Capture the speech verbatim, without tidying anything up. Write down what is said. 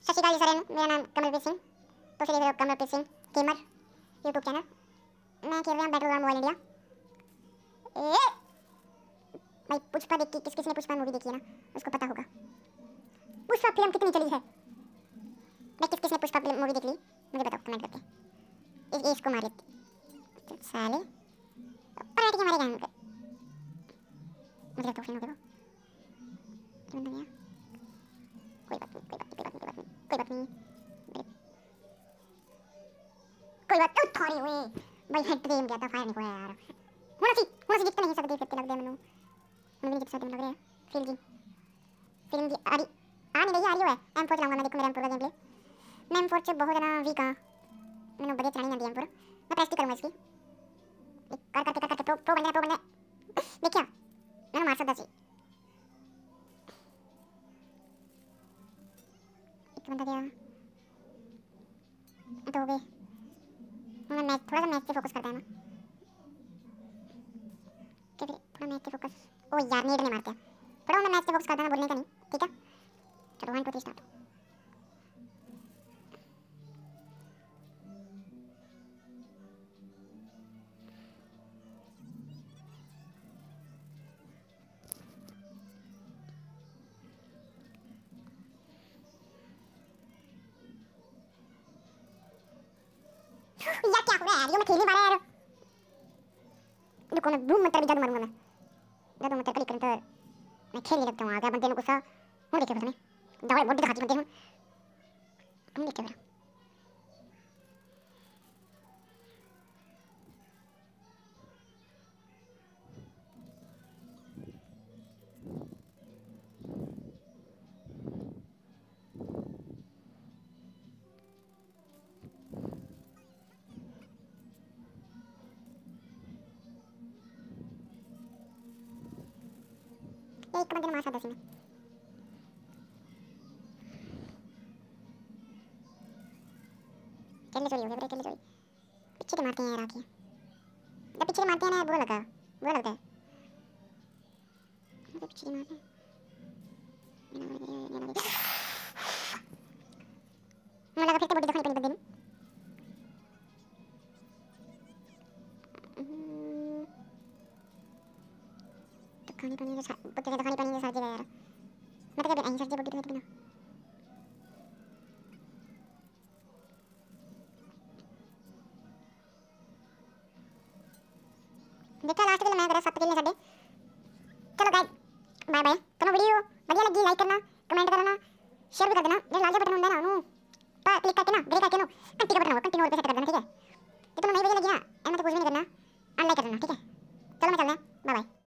सत श्री अकाल जी साਰਿਆਂ ਨੂੰ मेरा नाम कमलप्रीत सिंह ਤੁਸੀਂ देख रहे हो Kamalpreet Singh gamer YouTube channel. मैं खेल रहा हूँ बैटल ग्राउंड मोबाइल इंडिया। ए भाई पुष्पा देख के किस किस ने पुष्पा मूवी देखी है ना उसको पता होगा पुष्पा फिल्म कितनी चली है। भाई किस किस ने पुष्पा मूवी देख ली मुझे बताओ कमेंट करके। इस इसको मार लेते साले पर बैठ के मारेगा हमको मुझे तो फिल्म देखो बंद गया। कोई बात नहीं कोई बात नहीं कोई बात नहीं कोई बात नहीं कोई बात नहीं थोड़ी हुई भाई हेड गेम गया था फायर नहीं हुआ यार। होना सी होना सी जितना नहीं सकते करते लग गया मैंने मुझे नहीं कितना लग रहा है। फिल्म की फिल्म की आ रही आ नहीं रही आ रही है। एम फोर चलाऊंगा मैं। देखो मेरा एम फोर का गेम प्ले मैं एम फोर से बहुत ज़्यादा वीक हाँ मैंने बजट चलानी आती है एम फोर। मैं प्रैक्टिस करूँगा इसकी कर करके कर करके प्रो प्रो बन गया प्रो बन गया। देखिए मैंने मार सकता सी एक बंदा गया तो हो गए। मैं मैच थोड़ा सा मैच पे फोकस करता है ना क्या फिर थोड़ा मैच पे फोकस। ओ यार नीड नहीं मारते थोड़ा मैं मैच पे फोकस करता ना बोलने का नहीं ठीक है। चलो वन टू थ्री स्टार्ट। यार क्या हो रहा है यार ये मैं खेल नहीं पा रहा यार। रुको मैं बूम मत कर जादू मारूंगा मैं जादू मत कर कर मैं खेल नहीं लगता हूँ। आ गया बंदे ने गुस्सा हूँ देखे बता मैं दवाई बहुत दिखाती बंदे हूँ हूँ देखे बता एक बंदे ने मार सकता सी मैं खेलने चोरी हो गया खेलने चोरी पीछे से मारते हैं यार आके जब पीछे से मारते हैं ना बुरा लगता है बुरा लगता है मुझे पीछे से मारते हैं मुझे लगा फिर से बॉडी दिखानी पड़ी बंदे ने तो खानी पानी के साथ बुट्टे से खानी पानी के साथ जगह यार मैं तो कभी नहीं सर्दी बॉडी दिखाती बिना देखा लास्ट के मैं करा सात खेलने साडे। चलो गाइस बाय बाय। तो वीडियो बढ़िया लगी लाइक करना कमेंट करना शेयर भी कर देना। जो लाल बटन होता है ना उन्होंने पर क्लिक करके ना ग्रे करके ना घंटी का बटन होगा घंटी नोट पे सेट कर देना ठीक है। तो तुम्हें नई वीडियो लगी ना